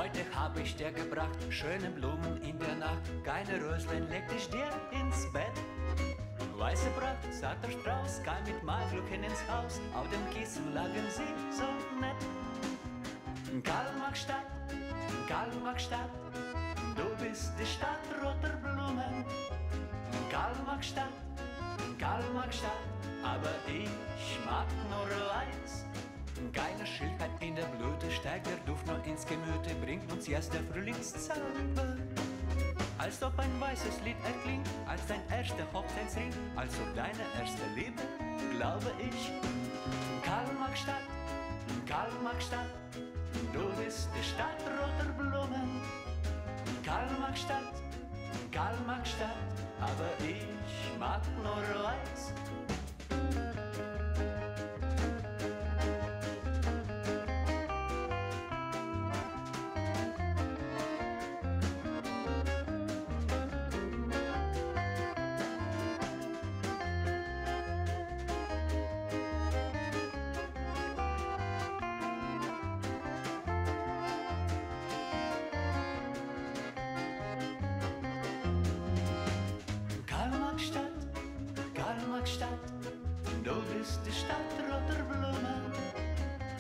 Heute hab ich dir gebracht schöne Blumen in der Nacht. Keine Röslein leg ich dir ins Bett. Weiße Pracht, sagt der Strauß, kam mit Malglücken ins Haus. Auf dem Kissen lagen sie so nett. Karl-Marx-Stadt, Karl-Marx-Stadt, du bist die Stadt roter Blumen. Karl-Marx-Stadt, Karl-Marx-Stadt, aber ich mag nur weiß. Keine Schildheit in der Blüte, steigt der Duft nur ins Gemüte, bringt uns erst der Frühlingszauber. Als ob ein weißes Lied erklingt, als dein erster Hochzeitsring, als ob deine erste Liebe, glaube ich. Karl-Marx-Stadt, Karl-Marx-Stadt, du bist die Stadt roter Blumen. Karl-Marx-Stadt, Karl-Marx-Stadt, aber ich mag nur weiß. Karl-Marx-Stadt, du bist die Stadt roter Blumen.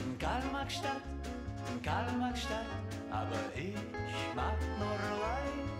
Karl-Marx-Stadt, Karl-Marx-Stadt, aber ich mag nur weiß.